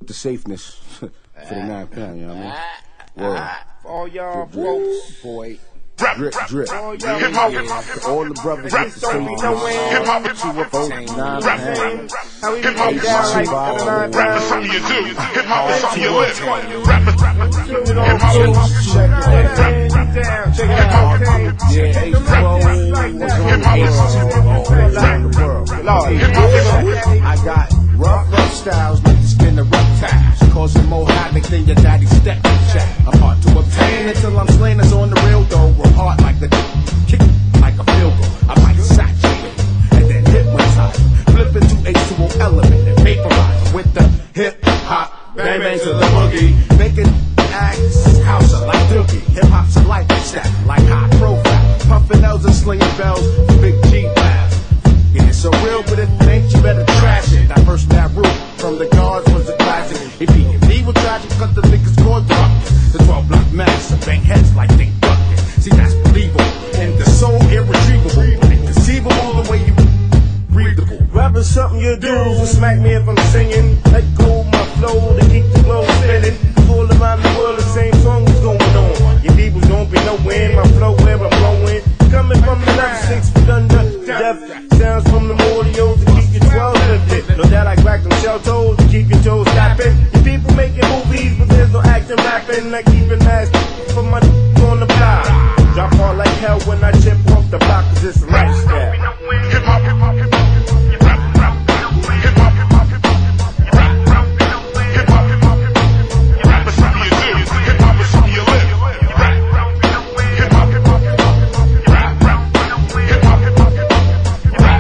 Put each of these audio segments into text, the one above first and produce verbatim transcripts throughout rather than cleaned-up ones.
the safeness for the nine pound, you know what I mean? Word. All y'all folks, boy. Rap, Drip, rap, drip. hip Yeah, hop, yeah. All the brothers rap, get the safety. hip hop, hip Two of those nine rap, pound. how we hip get hop, down like the nine rap is pounds. something you do. Hip hop is something you live. Rap is rap. Shoot it Hip on hop two. is Check it out. Down, check it out, okay? Yeah, H two O was on the world. Lord, I got rough, rough styles like the skin of reptiles, causing more havoc than your daddy's step chat. I'm hard to obtain until I'm slain us on the real though. We're hard like the kick, like a field goal. I might saturate and then hypnotize, flip into H two O element and vaporize with the hip hop, bang bang to the boogie, making acts house like dookie. Hip hop's a lifestyle like high profile, puffing L's and slinging bells, big G laughs. Yeah, it's so real, but if it ain't, you better trash it. That first that rule from the guards was a classic. If he and me were tragic, cause the niggas going drunk. The twelve block master bang heads like they bucket. See, that's believable, and the soul irretrievable, inconceivable the way you breathable. rapping something you do, so smack me if I'm singing. Let go of my flow to keep the flow spinning. All around the world, the same song is going on. Your peoples don't be knowing my flow where I'm going. Coming from the left, six feet under, deaf sounds from the audios to keep your twelve lifted. No doubt I crack them shell toes to keep your toes tapping. Your people making movies, but there's no acting rapping. I keep it masked for my on the block. Drop hard like hell when I chip off the block, cause it's a lifestyle. hip hop, hip hop, hip hop. Rap, rap, hip hop, hip hop, hip hop. Rap, rap, hip hop, hip hop, hip hop. Rap is something you do. Hip hop is something you live. Rap, hip hop, hip hop, hip hop. Rap, hip hop, hip hop, hip hop. Rap,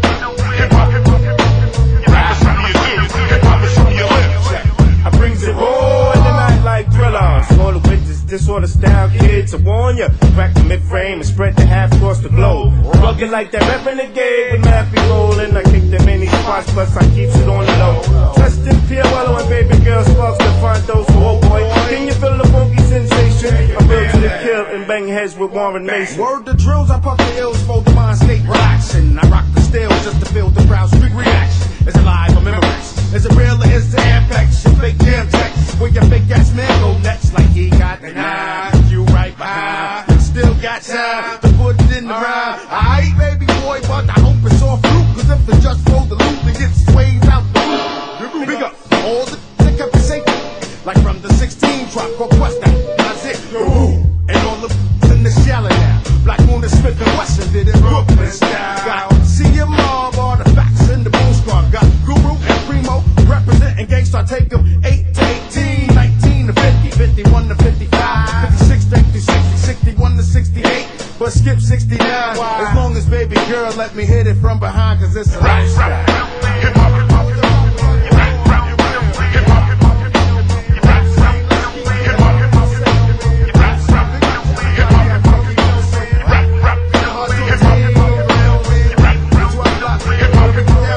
hip hop, hip hop, hip hop. Rap is something you do. Hip hop is something you live. I brings it raw in the night like thrillers. All the witches, disorder style kids to warn ya. Crack the mid-frame and spread the half across the globe. Rugged like that rep renegade with Mappy rolling. I kick them in these spots, plus I keeps it on the low. Dressed in Pierrello and baby girl sparks to find those. Oh boy, can you feel the funky sensation? I'm built to the kill and bang heads with Warren Mason. Word the drills, I puff the ills, fold the mind state relaxing. I rock the stills just to feel the crowd's street reaction. Is it live or memories? Is it real or is it Ampex? Your fake damn text, where your fake ass man go next like he got the nine, you right behind. Still got time to put it in the rhyme. Aight, baby boy, but I hope it's all fruit. Cause if it just roll the loop, it gets sways out the loop. Big up all the that kept it safe. Like from the sixteen drop, go quest that. That's it, the who. And all the in the shallow now. Black Moon and Smith and Wesson did it Brooklyn style. Got C M R, artifacts in the boom squad. Got Guru and Primo representing gangsta. Take them eight to eighteen, nineteen to fifty, fifty-one to fifty-five, fifty-six to sixty, sixty-one to sixty-eight. But skip sixty-nine. As long as baby girl let me hit it from behind, cause it's a lifestyle. Hip hop, hip hop, hip hop. Rap, rap, hip hop, hip hop, hip hop. Rap, rap, hip hop, hip hop. Rap, rap, hip hop, hip hop. Rap, rap, hip hop, hip hop. Rap, rap, hip hop, hip hop.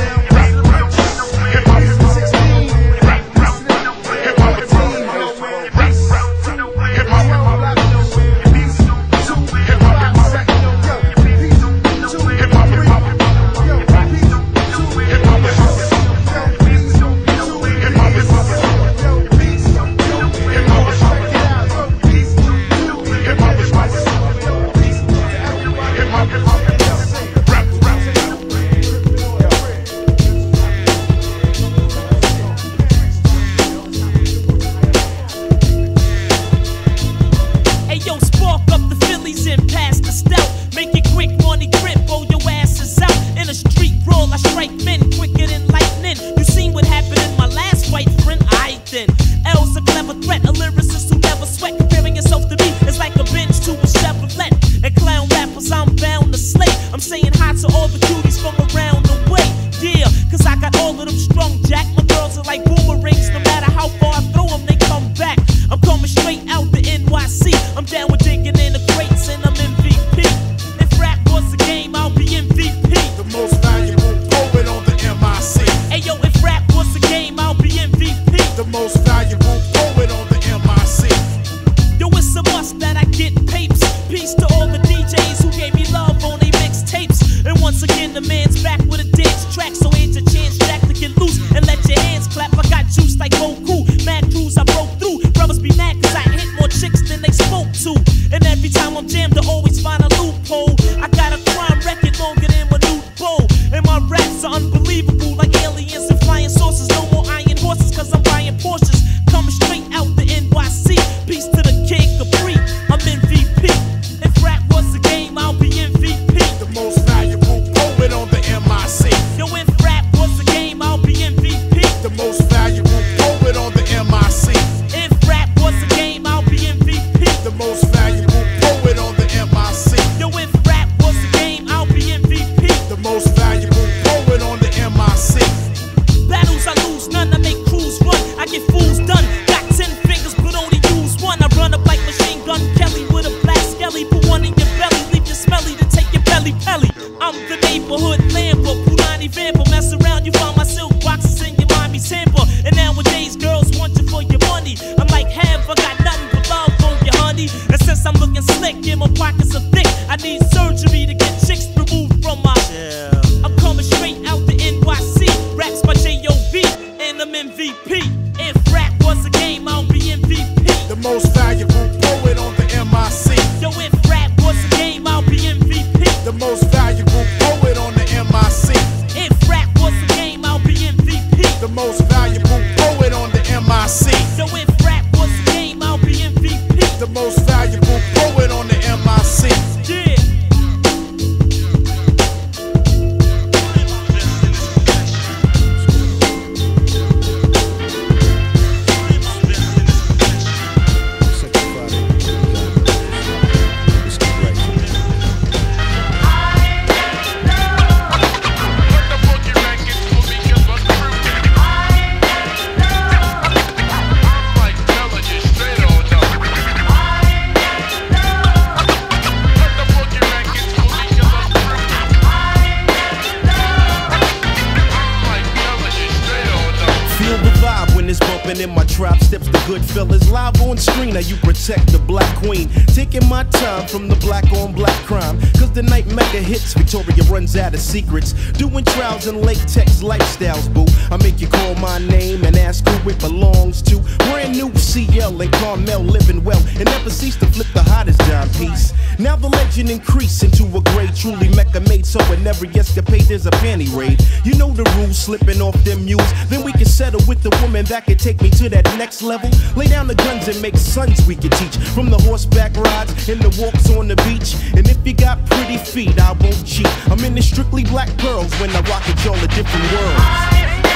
The man's back with a dance track, so ain't a chance, Jack, to get loose and let your hands clap. I got juice like most valuable poet on the M I C. So if rap was a game, I'll be M V P. The most valuable poet on the M I C. Yeah. In my trap steps the good fellas live on screen. Now you protect the black queen, taking my time from the black on black crime. Cause the night mega hits, Victoria runs out of secrets. Doing trials and latex lifestyles, boo. I make you call my name and ask who it belongs to. Brand new C L and Carmel living well and never cease to flip the hottest dime piece. Now the legend increase into a grade truly Mecca made, so in every escapade there's a panty raid. You know the rules, slipping off them mules. Then we can settle with the woman that can take me to that next level. Lay down the guns and make sons we can teach. From the horseback rides and the walks on the beach. And if you got pretty feet, I won't cheat. I'm in the strictly black pearls when I rock at y'all a different world.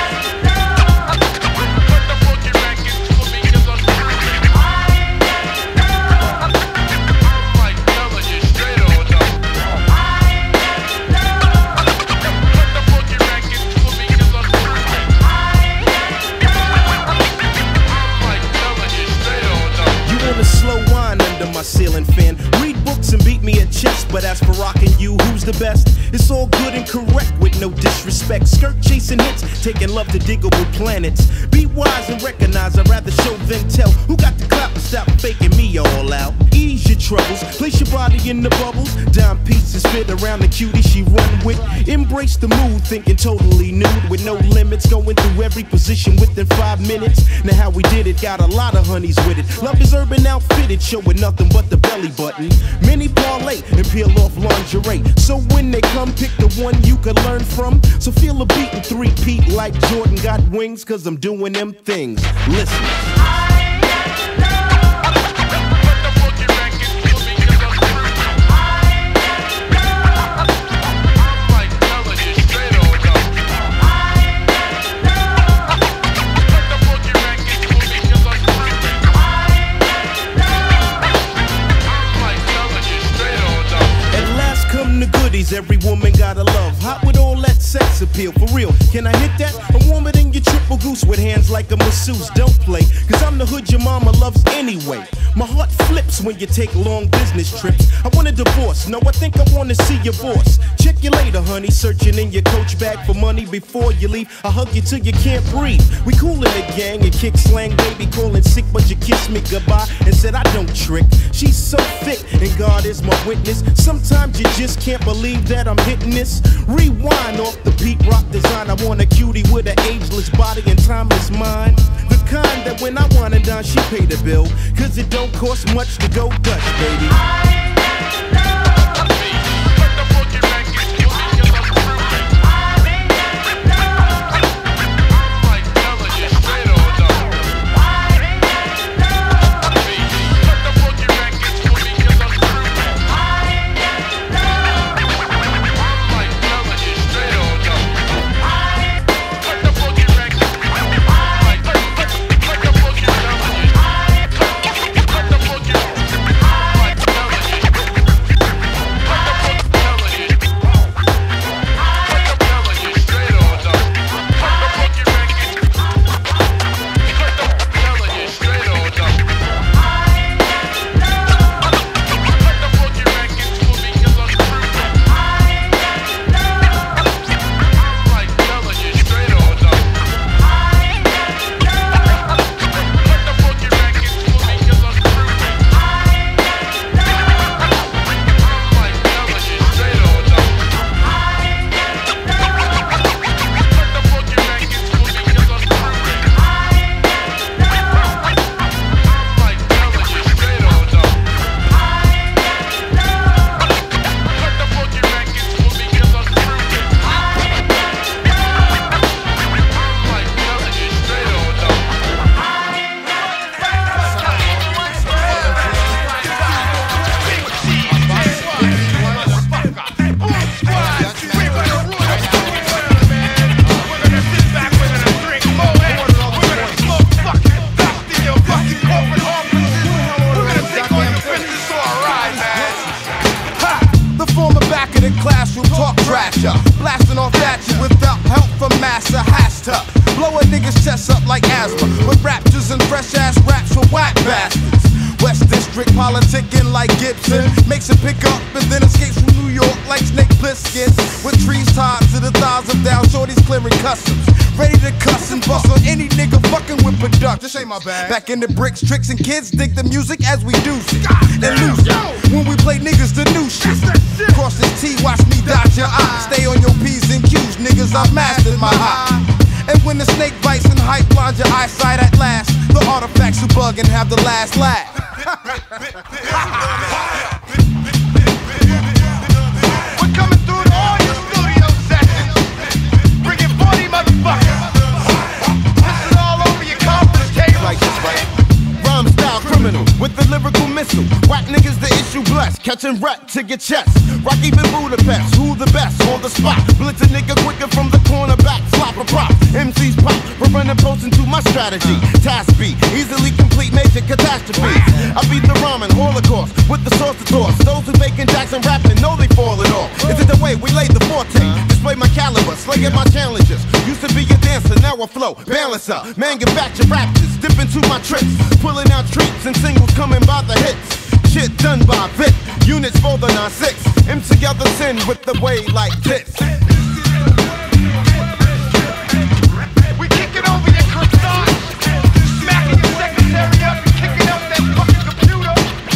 My ceiling fan, read books and beat me at chess, but as for rocking you, who's the best? It's all good and correct with no disrespect. Skirt chasing hits, taking love to diggable planets. Be wise and recognize, I'd rather show than tell. Who got the clap and stop faking me all out? Ease your troubles, place your body in the bubbles. Dime pieces fit around the cutie she run with. Embrace the mood, thinking totally nude with no limits. Going through every position within five minutes. Now how we did it, got a lot of honeys with it. Love is urban outfitted, showing nothing but the belly button. Many parlay and peel off lingerie. So when they come, pick the one you can learn from. So feel a beat and three-peat like Jordan got wings, cause I'm doing them things. Listen. Every woman gotta love, hot with all that sex appeal. For real, can I hit that? I'm warmer than your triple goose with hands like a masseuse. Don't play, cause I'm the hood your mama loves anyway. My heart flips when you take long business trips. I want a divorce, no, I think I wanna see your boss. Check you later, honey, searching in your coach bag for money before you leave. I hug you till you can't breathe. We cool in the gang and kick slang, baby, calling sick, but you kiss me goodbye and said I don't trick. She's so thick, and God is my witness. Sometimes you just can't believe that I'm hitting this. Rewind off the beat rock design. I want a cutie with an ageless body and timeless mind. The kind that when I want to dine, she pay the bill. Cause it don't cost much to go Dutch, baby. mess up like asthma. With raptures and fresh ass raps for whack bastards. West District politicking like Gibson. Makes it pick up and then escapes from New York like Snake Plissken. With trees tied to the thighs of down shorties clearing customs. Ready to cuss and bust on any nigga fucking with production. This ain't my bag. Back in the bricks, tricks, and kids dig the music as we do it. And lose it. When we play niggas the new shit. Cross this T, watch me dot your eye. Stay on your P's and Q's, niggas, I mastered my high. And when the snake bites and hype blinds your eyesight at last, the artifacts who bug and have the last laugh. We're coming through to all your studio sessions, bringing forty motherfuckers. This is all over your conference table. Like this, right? Rhyme style criminal with the lyrical missile. Whack niggas the issue blessed, catching rap to your chest. Rock even Budapest, who the best on the spot? Blitz a nigga quicker from the corner back, flop a prop. M Cs pop, we're running posts into my strategy. Task B, easily complete major catastrophe. I beat the rhyming holocaust with the source of toss. Those who making Jackson rapping know they falling off. Is it the way we laid the forte? Display my caliber, slaying my challenges. Used to be a dancer, now I flow. Balancer, manufacture raptors, dip into my tricks. Pulling out treats and singles coming by the hits. Shit done by Vic, units for the nine six. M together ten with the way like this. We kicking over your croissant, smacking your secretary up and kicking up that fucking computer.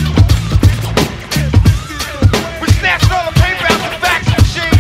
We snatched all the paper out the fax machine.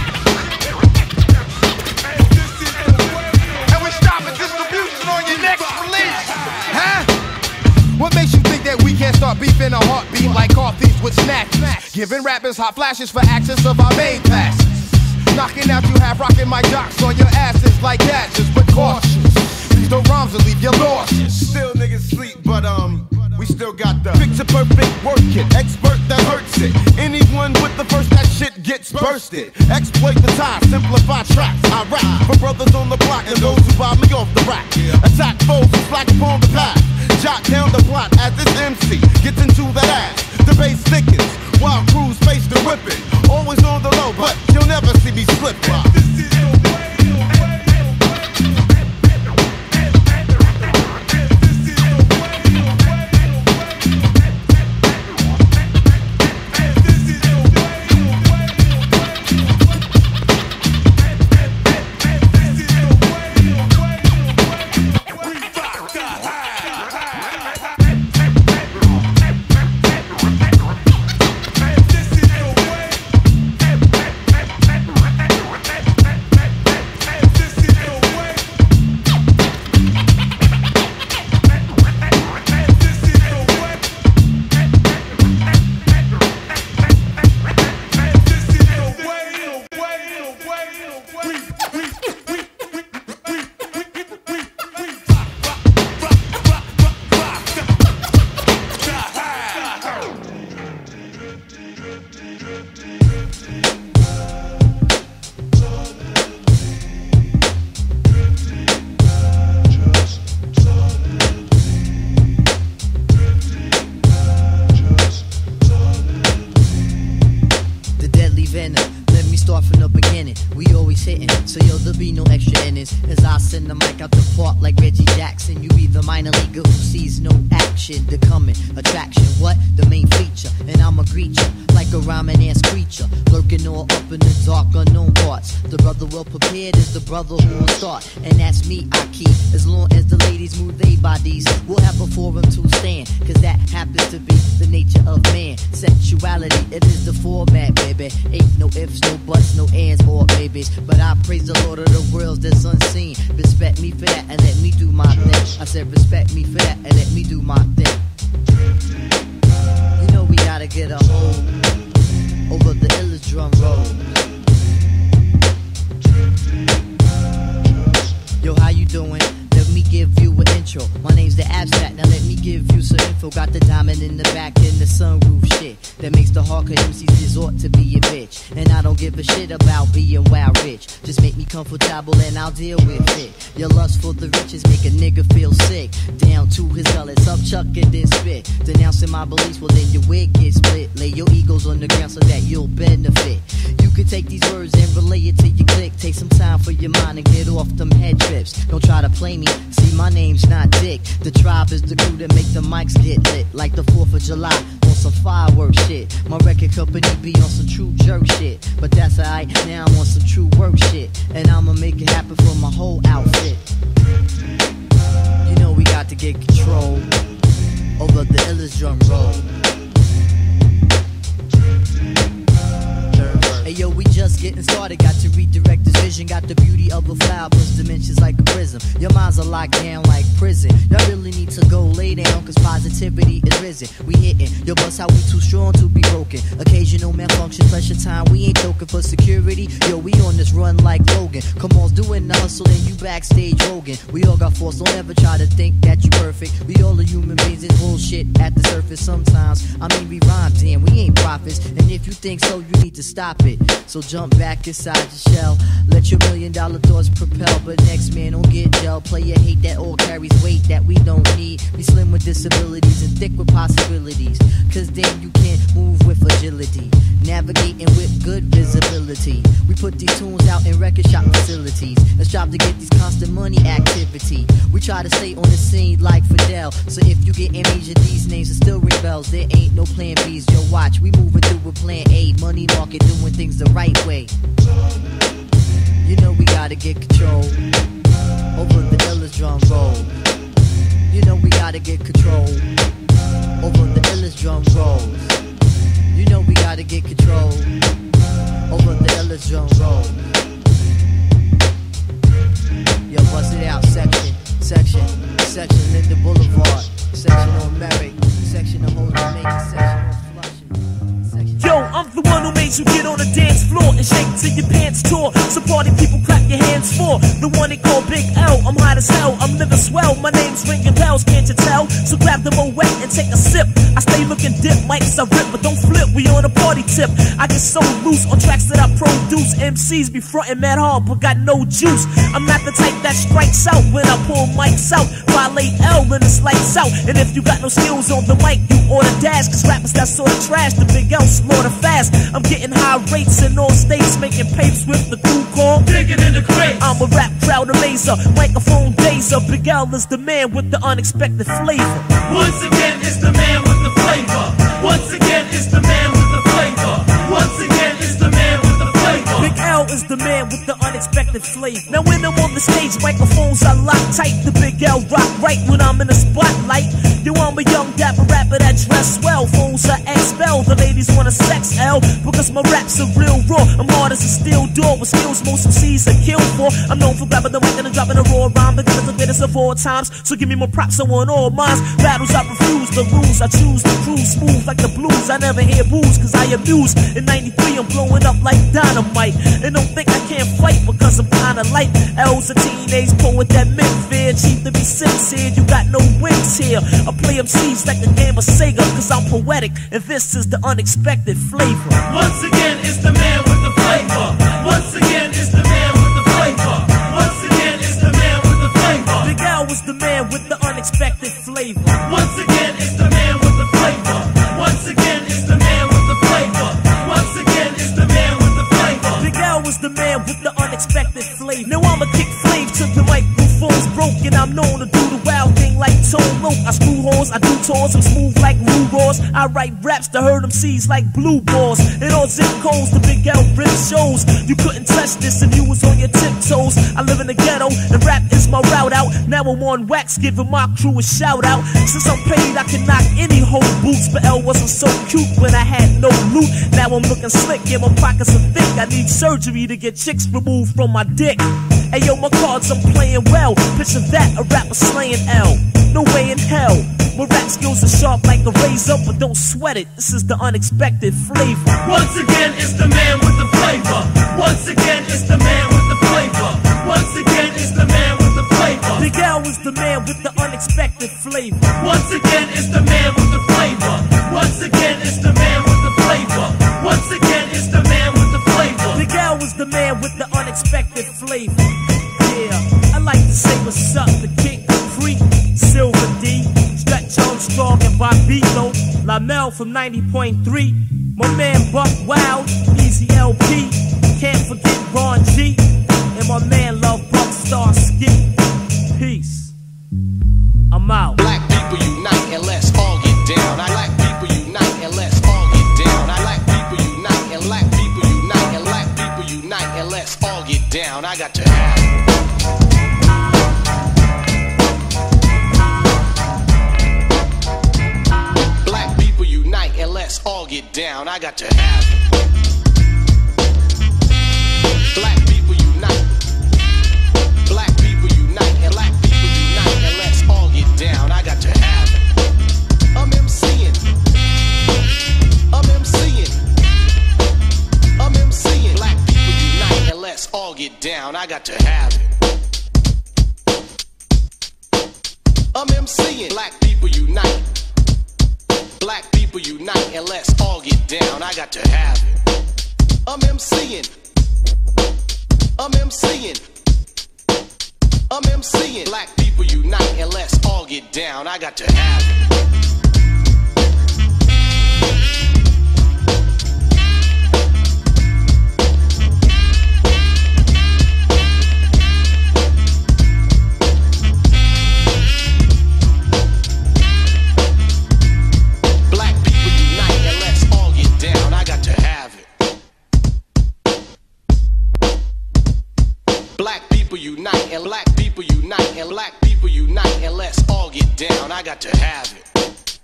And we stopping distribution on your next release. Huh? What makes you think that we can't start beef in a heartbeat like car thieves with snatches? Giving rappers hot flashes for access of our main passes. Knocking out you half rocking my jocks on your asses like catches, but cautious. These don't rhymes will leave you nauseous. Still niggas sleep, but um, we still got the picture perfect work kit, expert that hurts it. Anyone with the first that shit gets bursted. Exploit the time, simplify tracks. I rap for brothers on the block and those who buy me off the rack. Attack foes who slack upon the path. Jot down the plot as this M C gets into that ass. The bass thickens while crews face the whipping. Always on the low, but you'll never see me slipping. The coming attraction, what? The main feature. And I'ma greet you like a rhyming ass creature, lurking all up in the dark unknown parts. The brother well prepared is the brother who will start. And that's me, I keep. As long as the ladies move their bodies, we'll have a forum to stand. Cause that happens to be the nature of man. Sexuality, it is the format, baby. Ain't no ifs, no buts, no ands or babies. But I praise the Lord of the worlds that's unseen. Respect me for that and let me do my thing. I said respect me for that and let me do my thing. You know we gotta get a hold over the illest drum roll. Yo, how you doing? Let me give you an intro. natural. My name's the abstract. Now let me give you some info. Got the diamond in the back and the sunroof shit that makes the hardcore M Cs resort to be a bitch. And I don't give a shit about being wild rich. Just make me comfortable and I'll deal with it. Your lust for the riches make a nigga feel sick. Down to his gullets, up chuck and then spit. Denouncing my beliefs, well then your wig gets split. Lay your egos on the ground so that you'll benefit. You can take these words and relay it to your click. Take some time for your mind and get off them head trips. Don't try to play me, see my name's not Dick. The tribe is the crew that make the mics get lit. Like the fourth of July on some fireworks shit. My record company be on some true jerk shit. But that's alright, now I'm on some true work shit. And I'ma make it happen for my whole outfit. You know we got to get control over the illest drum roll. Hey yo, we just getting started. Got to redirect this vision. Got the beauty of a flower plus dimensions like a prism. Your minds are locked down like prison. Y'all really need to go lay down, cause positivity is risen. We hitting your bus, how we too strong to be broken. Occasional malfunction, pressure time. We ain't choking for security. Yo, we on this run like Logan. Come on, doing the hustle and you backstage Rogan. We all got force, don't ever try to think that you perfect. We all are human beings, it's bullshit at the surface sometimes. I mean, we rhyme, damn, we ain't prophets. And if you think so, you need to stop it. So jump back inside your shell. Let your million dollar thoughts propel. But next man don't get gel. Player hate that all carries weight that we don't need. We slim with disabilities and thick with possibilities. Cause then you can't move with agility. Navigating with good visibility. We put these tunes out in record shop facilities. Let's strive to get these constant money activity. We try to stay on the scene like Fidel. So if you get image of these names and still ring bells, there ain't no plan B's. Yo, watch, we moving through with plan A. Money market doing things the right way. You know we gotta get control over the illest drum roll. You know we gotta get control over the illest drum rolls. You know we gotta get control over the illest drum roll. Yo, bust it out, section, section, section, Linda Boulevard, section on Merrick, section of Old Jamaica, section on Flushing, section. Yo, I'm the one who made you get on the dance floor and shake till your pants tore. So party people clap your hands for the one they call Big L. I'm hot as hell, I'm living swell. My name's ringing bells, can't you tell? So grab them away and take a sip. I stay looking dip, mics I rip, but don't flip. We on a party tip. I get so loose on tracks that I produce. M Cs be frontin' mad hard, but got no juice. I'm not the type that strikes out when I pull mics out. Violate L and it's lights out. And if you got no skills on the mic, you oughta dash. Cause rappers that sort of trash, the Big L slaughter fast. I'm getting high rates in all states, making papes with the crew called Digging in the Crates. I'm a rap crowd amazer, microphone dazer. Big L is the man with the unexpected flavor. Once again, it's the man with the flavor. Once again, it's the man with the flavor. Once again, it's the man with the flavor. Big L is the man with the unexpected flavor. Now when I'm on the stage, microphones are locked tight. The Big L rock right when I'm in the spotlight. You I'm a young dapper rapper that dress well. Phones are expelled, the ladies wanna sex L. Because my raps are real raw. I'm hard as a steel door with skills most M Cs are killed for. I'm known for grabbing the mic and dropping a raw rhyme because it's the greatest of all times. So give me more props, I want all mines. Battles I refuse, the rules I choose. The crew smooth like the blues. I never hear booze cause I amuse. In ninety-three I'm blowing up like dynamite. And don't think I can't fight because I'm kinda light. L's a teenage poet that men fear. Cheap to be sincere, you got no wings here. I play M Cs like a game of Sega cause I'm poetic. And this is the unexpected flavor. Once again, it's the man with the flavor. Once again, it's the man with the flavor. Once again, it's the man with the flavor. Big L was the man with the unexpected flavor. Once again, it's the man with the flavor. Once again, it's the man with the flavor. Once again, it's the man with the flavor. Big L was the man with the unexpected flavor. Now I'ma kick flame to the microphone's broken. I'm known to do the wild thing like Tone Loc. I screw holes, I do tours, I'm smooth like Lou Roars. I write raps to hurt M Cs like blue balls. And all zip codes, the Big L rip shows. You couldn't touch this if you was on your tiptoes. I live in the ghetto, and rap is my route out. Now I'm on wax, giving my crew a shout out. Since I'm paid, I can knock any whole boots. But L wasn't so cute when I had no loot. Now I'm looking slick, yeah, my pockets are thick. I need surgery to get chicks removed from my dick. Hey yo, my cards, I'm playing well. Picture that, a rapper slaying L. No way in hell. My rap skills are sharp like a razor, but don't sweat it. This is the unexpected flavor. Once again, it's the man with the flavor. Once again, it's the man with the flavor. Once again, it's the man with the flavor. Big Miguel was the man with the unexpected flavor. Once again, it's the man with the flavor. Once again, it's the man with the flavor. Once again, it's the man with the flavor. Miguel was the man with the unexpected flavor. Yeah, I like to say what's up to Kid Capri, Silver D, Stretch Armstrong and Bobito, Lamel from ninety point three, my man Buck Wild, Easy L P, can't forget Ron G, and my man Love Buck Star Ski. Peace. I'm out. Black people unite and let's all get down. I like people unite and let's all get down. I like people unite and black people unite and black people unite and let's all get down. I got to have it. Black people unite and let's all get down. I got to have it. Black people unite. Black people unite and black people unite and let's all get down. I got to have it. I'm MCing. I'm MCing. I'm MCing. Black people unite and let's all get down. I got to have it. I'm MCing. Black people unite. Black people unite and let's all get down. I got to have it. I'm MCing. I'm MCing. I'm MCing. Black people unite and let's all get down. I got to have it. Black people unite and let's all get down. I got to have it. Black people unite and black people unite and black people unite and let's all get down. I got to have it.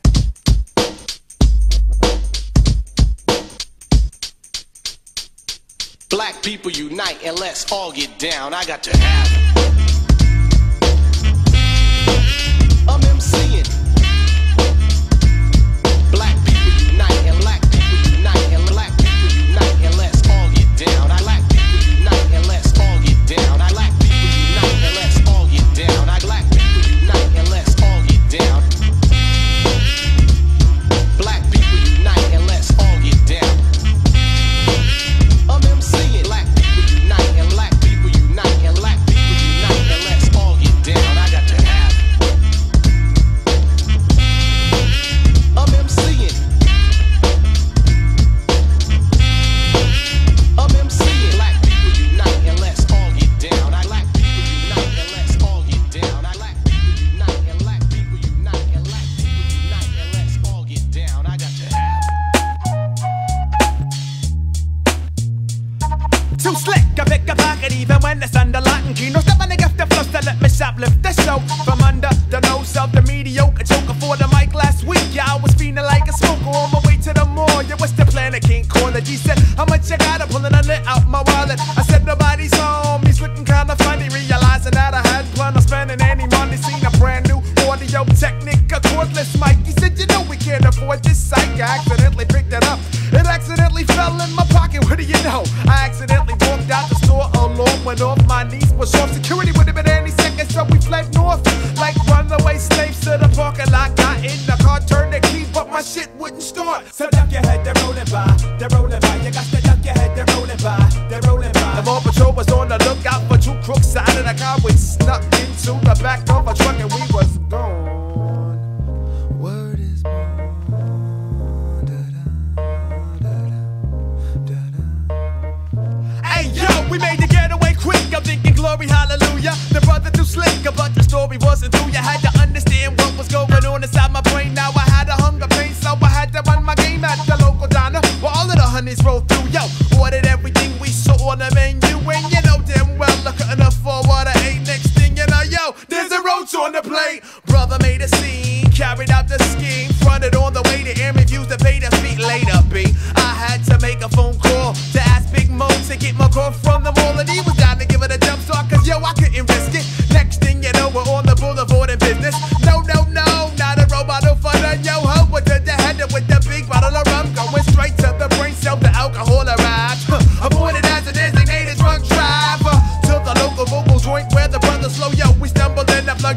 Black people unite and let's all get down. I got to have it. I'm MCing. Black people unite and black people unite and black people unite and let's all get down. I like people unite and let's all get down. I like people unite and let's all get down. I like people unite and let's all get down. Black people unite and let's all get down. I'm MCing. Black people unite and black people unite and black people unite and let's all get down. I got to have it. I'm MCing. I'm MCing. Black people unite and let's all get down. I like people unite and let's all get down. I like people unite and black people unite and black people unite and let's all get down. I got to have it. Too slick, I pick a pocket even when it's under lock and key. No step on the gift the flows to let me shoplift the show from under the nose of the mediocre joker for the mic last week. Yeah, I was feeling like a smoker on my way to the mall. Yeah, what's the plan? I can't call the G said, how much you got? I'm pulling a lit out my wallet. I said nobody's home. He's looking kinda funny, realizing that I hadn't planned on spending any money. Seen a brand new audio Technica cordless mic. He said, you know we can't afford this psych. I accidentally picked it up. It accidentally fell in my pocket. What do you know? I accidentally walked out the store alone, went off my knees, was off. Security would have been any second, so we fled north like runaway slaves to the parking lot. Got in the car, turned the key, but my shit wouldn't start. So duck your head, they're rolling by, they're rolling by. You got to duck your head, they're rolling by, they're rolling by. The Border Patrol was on the lookout for two crooks side of the car. We snuck into the back of a truck and we was gone. Word is born. Hey yo, we made the getaway quick. I'm thinking glory, hallelujah. The brother too slick, but the story wasn't through. You had to understand what was going on inside my brain. Now I had a hunger pain, so I had to run my game at the local diner where all of the honeys rolled through. Yo, ordered everything we saw on the menu, and you know damn well I couldn't afford what I ate. Next thing you know, yo, there's a roach on the plate. Brother made a scene, carried out the scheme, fronted on the way to air reviews to pay the fee later. B, I had to make a phone call to ask Big Mo to get my call from the mall, and he was down to give it a jump start, cause yo, I couldn't risk it. Next thing you know, we're on the boulevard in business. No, no, no, not a robot, no fun, yo ho, what did the head with the big bottle of rum, going straight to the brain cell, the alcohol arrived. Avoided as a designated drunk driver to the local vocal joint where the brothers slow, yo, we stumbled in the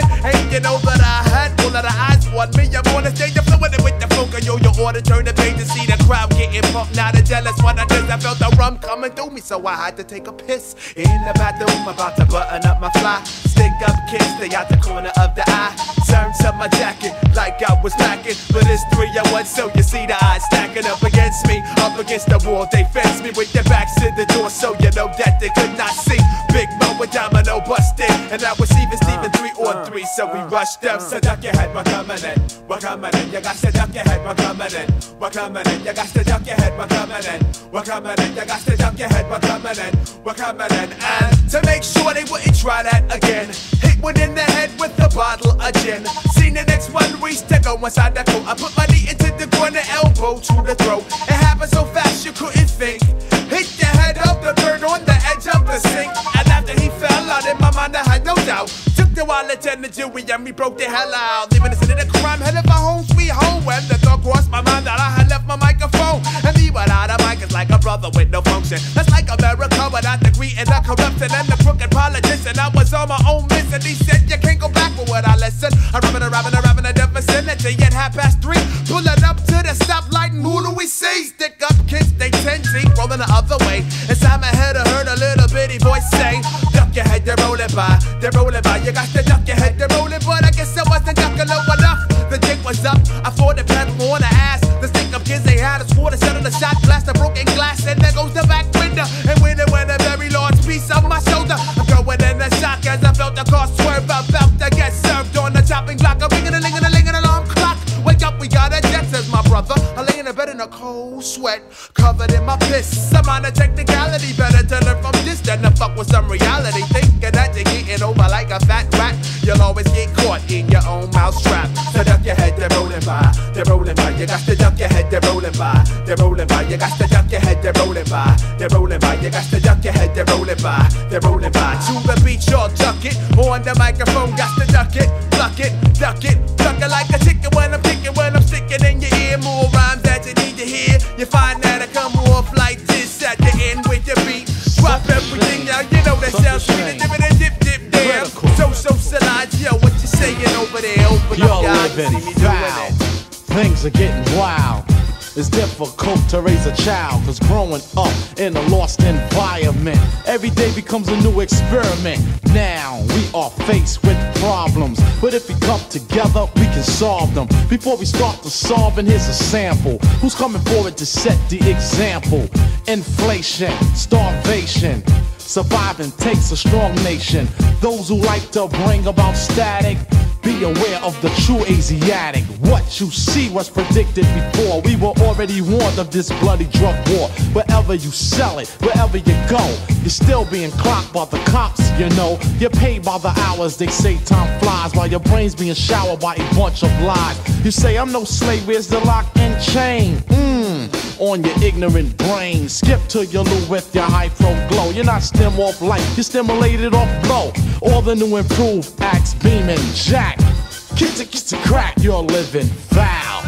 And you know that I had all of the eyes on me. I'm on the stage, I'm flowing it with the folk. Yo, your order, turn the page to see the crowd getting pumped. Now the jealous one, I just I felt the rum coming through me, so I had to take a piss in the bathroom. About to button up my fly, stick up kiss, stay out the corner of the eye. Turns up my jacket like I was packing, but it's three oh one, so you see the odds stacking up against me. Up against the wall, they fence me with their backs to the door, so you know that they could not see. Big Mo with domino busted, and I was even Steven three or three, so we rushed up. So duck your head, we're coming in, we're coming in. You got to duck your head, we're coming in, we're coming in. You got to duck your head, we're coming in, we're coming in. You got to duck your head, we're coming in, we're coming in. And to make sure they wouldn't try that again, hit one in the head with a bottle of gin. Seen the next one reach to go inside the coat. I put my knee into the corner, elbow to the throat. It happened so fast you couldn't think. Hit the head of the bird on the edge of the sink. And after he fell out in my mind, I had no doubt. Took the wallet and the jewelry and we broke the hell out. Leaving the scene of the crime, headed for home sweet home. When the thought crossed my mind that I had left my microphone. And me without a mic is like a brother with no function. That's like America without the greed and the corruption and the crooked politician. I was on my own mission. He said you can't go back with what I listen. I'm rapping and rapping and rapping in the vicinity at half past three. Pulling up to the stoplight and who do we see? Stick up kids, they ten deep, rolling the other way. Inside my head I heard a little bitty voice say, duck your head, they're rolling by, they're rolling by. You got to duck your head, they're rolling, but I guess I wasn't ducking low enough. The dick was up, I thought the pedal on the ass. The stick up kids they had a sword to set on the shot, blast a broken glass, and there goes the back window. And when it went a very large piece on my shoulder, I'm going in the shock as I felt the car swerve, about to get served on the chopping block. A ring and a ling and a ling and alarm clock. Wake up, we got a jet, says my brother. I lay in a bed in a cold sweat, covered in my piss. I'm on a technicality, better to learn from this than to fuck with some reality. Thinking that you're getting over like a fat rat, you'll always get caught in your own mousetrap. So duck your head, they're rolling by, they're rolling by. You got to duck your head, they're rolling by, they're rolling by. You got to duck your head, they're rolling by, they're rolling by. You got to duck your head, they're rolling by, they're rolling by. To the beat, y'all duck it, on the microphone, got to duck it, pluck it, duck it, duck it like a chicken when I'm picking, when I'm sticking in your ear. More rhymes that you need to hear. You find that I come off like this at the end with your beat. Drop everything now, you know that sounds sweet. Dip it dip dip damn. So so salad, yo, what you saying over there? Open up your eyes and see me doing it. Things are getting wild. It's difficult to raise a child, cause growing up in a lost environment, every day becomes a new experiment. Now we are faced with problems, but if we come together, we can solve them. Before we start the solving, here's a sample. Who's coming forward to set the example? Inflation, starvation, surviving takes a strong nation. Those who like to bring about static, be aware of the true Asiatic. What you see was predicted before. We were already warned of this bloody drug war. Wherever you sell it, wherever you go, you're still being clocked by the cops, you know. You're paid by the hours, they say time flies, while your brain's being showered by a bunch of lies. You say, I'm no slave, where's the lock and chain? Mmm, on your ignorant brain. Skip to your loo with your high pro glow. You're not stem off light, you're stimulated off blow. All the new improved acts, beaming, jack. Kiss it, kiss it, crack, you're living foul.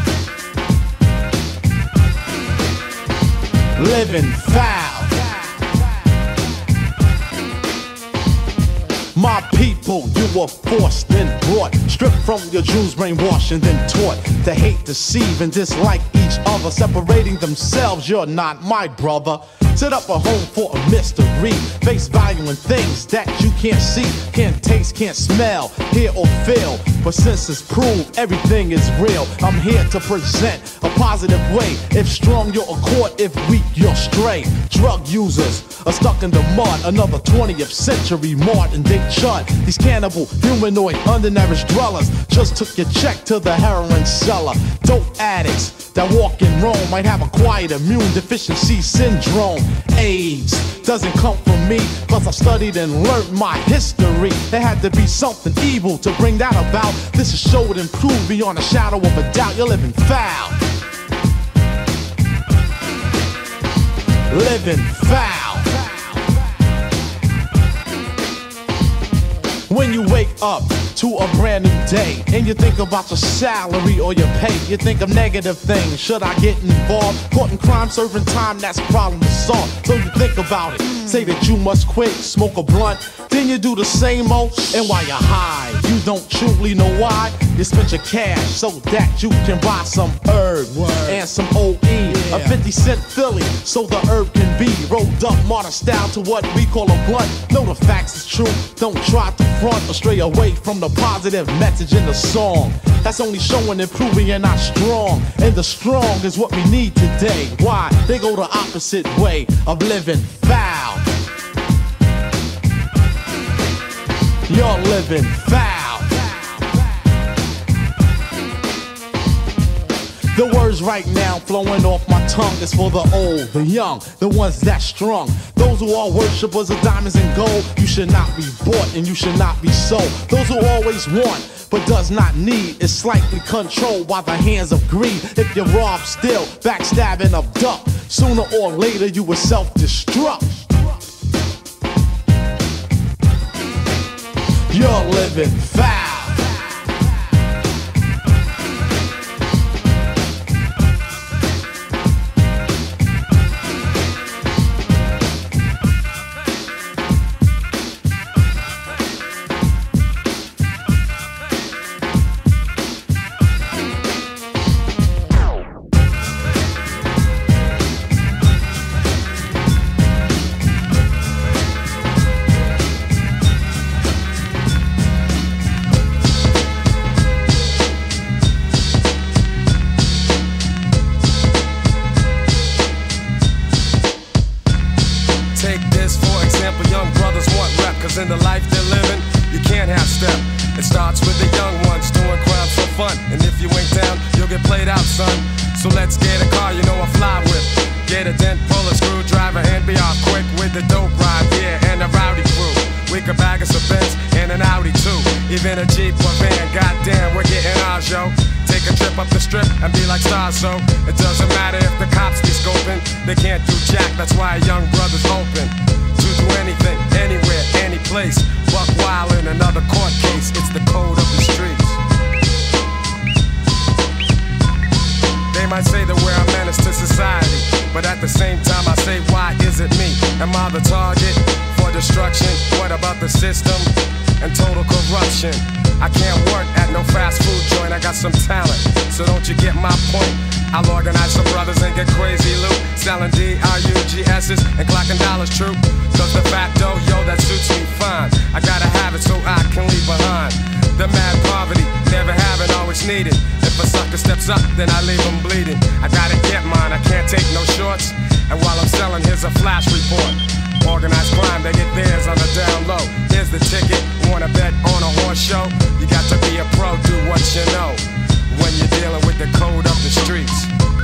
Living foul. My people, you were forced and brought, stripped from your Jews, brainwashed and then taught to hate, deceive, and dislike each other, separating themselves. You're not my brother. Set up a home for a mystery, face value in things that you can't see, can't taste, can't smell, hear or feel. But since it's proved everything is real, I'm here to present a positive way. If strong, you're a court, if weak, you're stray. Drug users are stuck in the mud, another twentieth century modern day chud. These cannibal, humanoid, undernourished dwellers just took your check to the heroin seller. Dope addicts that walk in Rome might have acquired immune deficiency syndrome. AIDS doesn't come from me, cause I studied and learned my history. There had to be something evil to bring that about. This is showed and proved beyond a shadow of a doubt. You're living foul. Living foul. When you wake up to a brand new day. And you think about your salary or your pay. You think of negative things. Should I get involved? Caught in crime, serving time, that's a problem to solve. So you think about it. Say that you must quit, smoke a blunt. Then you do the same old, and while you're high, you don't truly know why. You spent your cash so that you can buy some herb and some O E. Yeah. A fifty cent Philly, so the herb can be rolled up modern style to what we call a blunt. Know the facts is true, don't try to front or stray away from the positive message in the song. That's only showing and proving you're not strong. And the strong is what we need today. Why? They go the opposite way of living foul. You're living foul. The words right now flowing off my tongue is for the old, the young, the ones that strong. Those who are worshippers of diamonds and gold. You should not be bought and you should not be sold. Those who always want but does not need is slightly controlled by the hands of greed. If you rob, steal, backstab, and abduct, sooner or later you will self-destruct. You're living foul. In the life they're living, you can't have step. It starts with the young ones doing crimes for fun. And if you ain't down, you'll get played out, son. So let's get a car, you know I fly with. Get a dent, pull a screwdriver, and be off quick with the dope ride, yeah, and a rowdy crew. We could bag us a Benz and an Audi too. Even a Jeep or van, goddamn, we're getting ours, yo. Take a trip up the strip and be like stars, so it doesn't matter if the cops be scoping. They can't do jack, that's why a young brother's open to do anything, anywhere, any place. Buck wild in another court case. It's the code of the streets. They might say that we're a menace to society, but at the same time I say, why is it me? Am I the target for destruction? What about the system and total corruption? I can't work at no fast food joint, I got some talent, so don't you get my point? I'll organize some brothers and get crazy loot, selling D R U G S's and clocking dollars true. Cause the fat dough, yo, that suits me fine. I gotta have it so I can leave behind the mad poverty, never have it, always needed. If a sucker steps up, then I leave him bleeding. I gotta get mine, I can't take no shorts. And while I'm selling, here's a flash report. Organized crime, they get theirs on the down low. Here's the ticket, wanna bet on a horse show? You got to be a pro, do what you know when you're dealing with the code of the streets.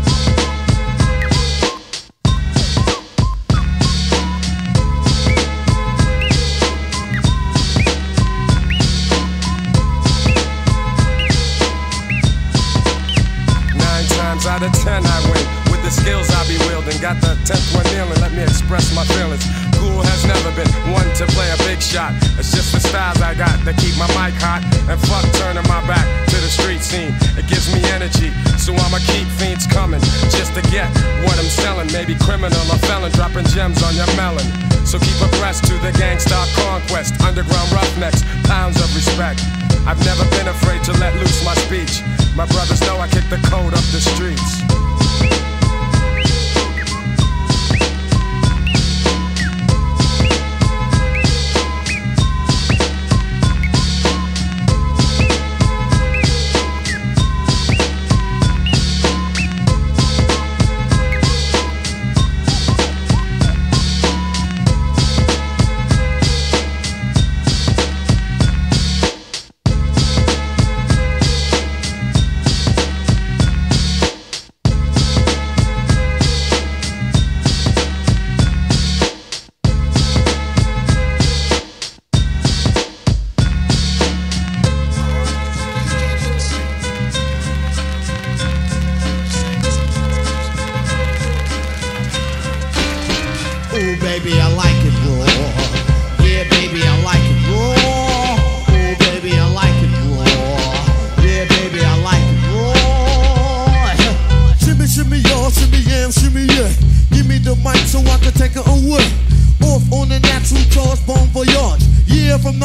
Nine times out of ten I win. The skills I be wielding, got the tenth one kneeling, let me express my feelings. Cool has never been one to play a big shot. It's just the styles I got that keep my mic hot. And fuck turning my back to the street scene. It gives me energy, so I'ma keep fiends coming just to get what I'm selling. Maybe criminal or felon, dropping gems on your melon. So keep abreast to the gangsta conquest. Underground roughnecks, pounds of respect. I've never been afraid to let loose my speech. My brothers know I kick the code up the streets.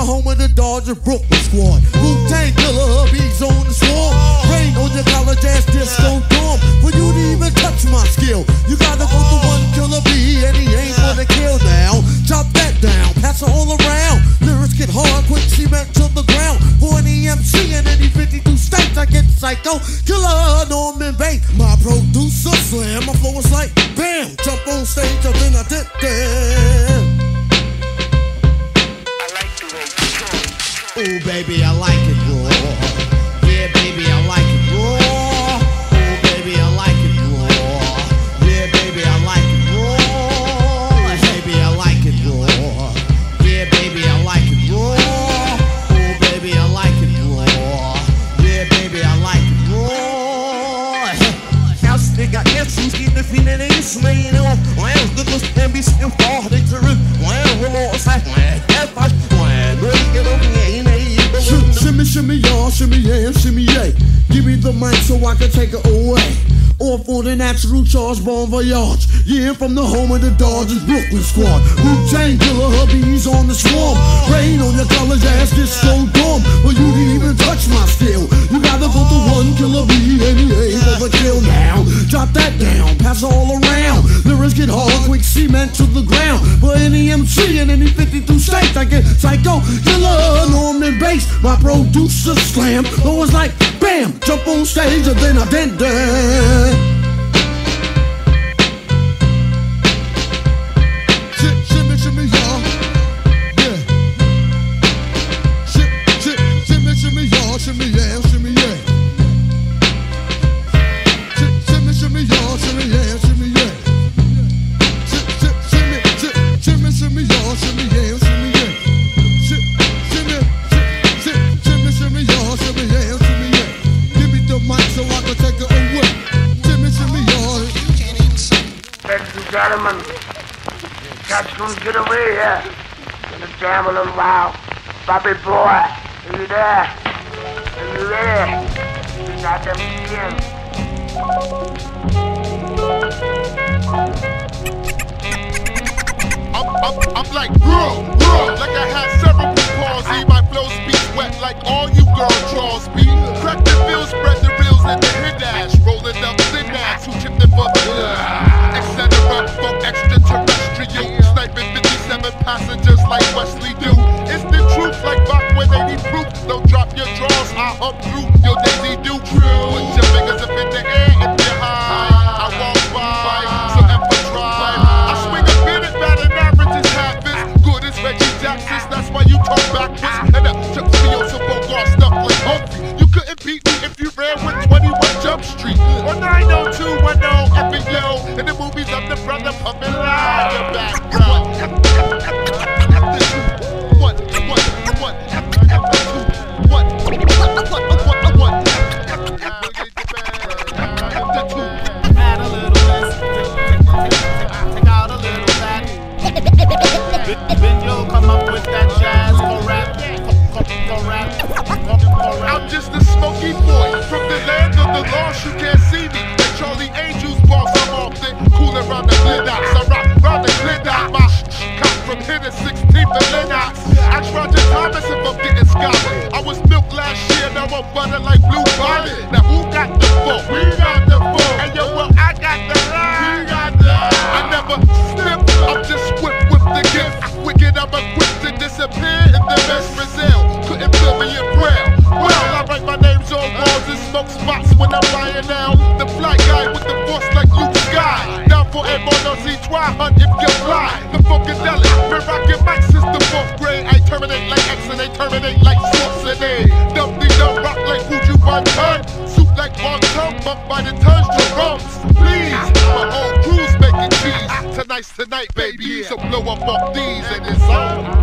home of the Dodger Brooklyn squad. Wu-Tang Killer, bees on the swarm. Rain on your college ass disco dorm. For you to even touch my skill, you gotta go to one killer bee, and he ain't gonna kill now. Chop that down, pass it all around. Lyrics get hard, quick cement to the ground. For any M C in any fifty-two states, I get psycho. Killer, Norman Bates, my producer slam. My flow is like bam, jump on stage, and then I did that. Ooh, baby, I like it raw. Yeah, baby, I like it raw. Ooh, baby, I like it raw. Yeah, baby, I like it raw. Baby, I like it raw. Yeah, baby, I like it raw. Ooh, baby, I like it raw. Yeah, baby, I like it raw. House nigga, issues, get the feeling and it's laying off. Well, the good can be still far, they turn. Well, we're all side. Well, if I, well, we get over here. Shimmy, shimmy, y'all, shimmy, yeah, shimmy, yeah. Give me the mic so I can take it away. Off on the natural charge, bon voyage. Yeah, from the home of the Dodgers Brooklyn squad. Wu-Tang Killer, hubbies on the swarm. Rain on your college ass, disco dorm. But you didn't even touch my skill. You gotta go to one killer bee, and he ain't overkill now. Drop that down, pass all around. Lyrics get hard, quick cement to the ground. For any M C in any fifty-two states, I get psycho killer, Norman Bates. My producer slam, always like bam, jump on stage and then I did that. Shit, shimmy, shimmy, y'all. Yeah. Shit, shit, shimmy, shimmy, y'all. Shimmy, yeah, shimmy, yeah. Shit, shimmy, shimmy, y'all. Shimmy, yeah, shimmy, yeah. Shit, shit, shimmy, shit, shimmy, shimmy, y'all. Shimmy, yeah, shimmy, yeah. Shit, shimmy, shit, shit, shimmy, shimmy, y'all. Shimmy, yeah, shimmy, yeah. Give me the mic so I can take it away. Shimmy, shimmy, y'all. Ladies and gentlemen, catch them, get away here. Gonna jam a little while. Bobby boy, are you there? Are you ready? We got them skin. I'm, I'm, I'm like, bro, bro, like I had cerebral palsy. My flow speaks wet like all you girl draws me. Crack the bills, spread the reels in the hit ash. Rolling up thin ass, who tipped it for the et cetera. For extraterrestrial, sniping fifty-seven passengers like Wesley do. It's the truth, like Bach with eighty proof. Don't drop your drawers, I'll up through your Daisy do. Put your fingers up in the air if you're high. I walk by, so ever drive. I swing a minute, batting average is half as good as Reggie Jackson's. That's why you talk backwards. And that took me on some Bogart stuff like Humphrey. You couldn't beat me if you ran with twenty-one Jump Street. Or nine oh two one oh F B O. In the movies, I'm the brother pumping loud your background. What? What? What? What? What? Add a little less, take out a little that. Then you'll come up with that jazz or rap, or rap, I'm just a smoky boy from the land of the lost. You can't see me. Like Charlie Angel's boss, I'm often cool around the Glennox. I rock round the Glennox. My cop from here to sixteenth and Lennox. Ask Roger Thomas if I'm getting scholarly. I was milk last year, now I'm butter like Blue Bonnet. Now who got the phone? We got the phone. And yo, well, I got the line. We got the I never slip, I'm just whip with the gift. Wicked, I'm equipped to disappear in the best Brazil. Couldn't feel me in braille. Well, I write my names on walls and smoke spots when I'm lying down. The fly guy with the force like Luke Sky. Down for a mono Z, try hunt if you fly. The funkadelic, been rocking mics since the fourth grade. I terminate like X and they terminate like Schwarzenegger. Dump the dumb rock like Fuji One Ton. Soup like Von Tongue, bumped by the tons drums. Please, my whole crew's making cheese. Tonight's tonight, baby. So blow up off these and it's on.